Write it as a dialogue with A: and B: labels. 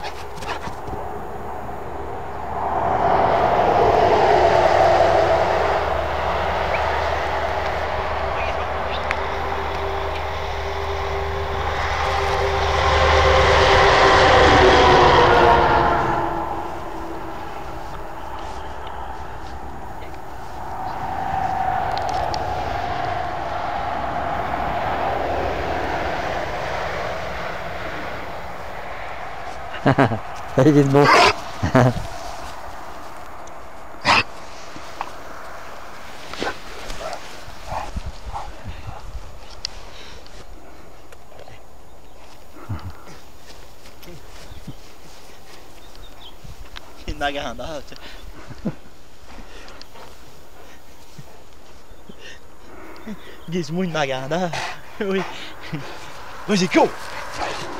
A: Il est bon.
B: Il ma grandeur, tu sais. Guise-moi une ma grandeur. Oui. Vas-y, go!